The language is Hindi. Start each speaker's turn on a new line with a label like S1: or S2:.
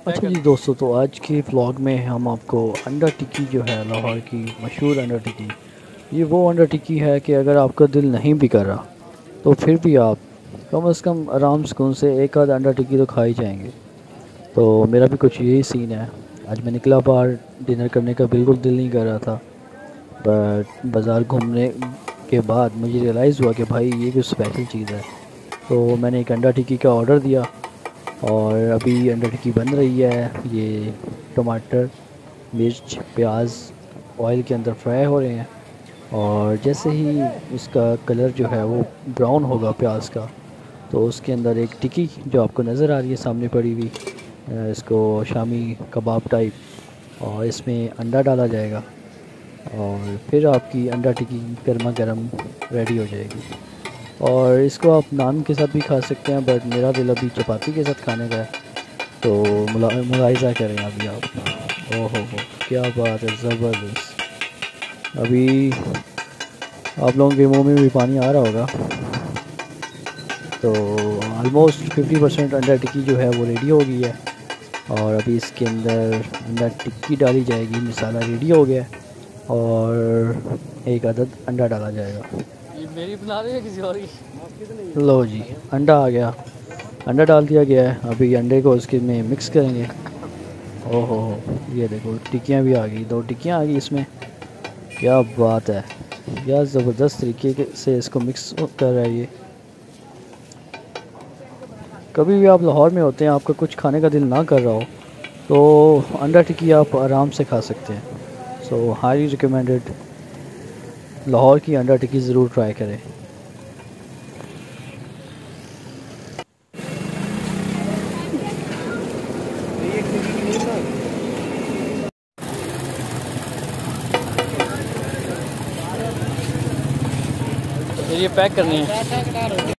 S1: अच्छा जी दोस्तों, तो आज के व्लॉग में हम आपको अंडा टिक्की जो है लाहौर की मशहूर अंडा टिक्की, ये वो अंडा टिक्की है कि अगर आपका दिल नहीं भी कर रहा तो फिर भी आप कम से कम आराम सुकून से एक आध अंडा टिक्की तो खा ही जाएंगे। तो मेरा भी कुछ यही सीन है। आज मैं निकला बाहर, डिनर करने का बिल्कुल दिल नहीं कर रहा था, बट बाज़ार घूमने के बाद मुझे रियलाइज़ हुआ कि भाई ये कुछ स्पेशल चीज़ है। तो मैंने एक अंडा टिक्की का ऑर्डर दिया और अभी अंडा टिक्की बन रही है। ये टमाटर, मिर्च, प्याज ऑयल के अंदर फ्राई हो रहे हैं और जैसे ही इसका कलर जो है वो ब्राउन होगा प्याज का, तो उसके अंदर एक टिक्की जो आपको नज़र आ रही है सामने पड़ी हुई, इसको शामी कबाब टाइप, और इसमें अंडा डाला जाएगा और फिर आपकी अंडा टिक्की गर्मा गर्म रेडी हो जाएगी। और इसको आप नान के साथ भी खा सकते हैं, बट मेरा दिल अभी चपाती के साथ खाने का है। तो मुलाहिज़ा करें अभी आप। ओहो हो, क्या बात है, ज़बरदस्त। अभी आप लोगों के मुंह में भी पानी आ रहा होगा। तो ऑलमोस्ट 50% अंडा टिक्की जो है वो रेडी हो गई है और अभी इसके अंदर अंडा टिक्की डाली जाएगी। मसाला रेडी हो गया है और एक अदद अंडा डाला जाएगा।
S2: ये मेरी बना रही है किसी और की?
S1: लो जी, अंडा आ गया, अंडा डाल दिया गया है। अभी अंडे को उसके में मिक्स करेंगे। ओहो हो, ये देखो टिक्कियाँ भी आ गई, 2 टिक्कियाँ आ गई इसमें। क्या बात है, क्या ज़बरदस्त तरीके से इसको मिक्स कर रहा है ये। कभी भी आप लाहौर में होते हैं, आपका कुछ खाने का दिल ना कर रहा हो, तो अंडा टिक्की आप आराम से खा सकते हैं। सो हाईली रिकमेंडेड, लाहौर की अंडा टिक्की ज़रूर ट्राई करें।
S2: ये पैक करनी है।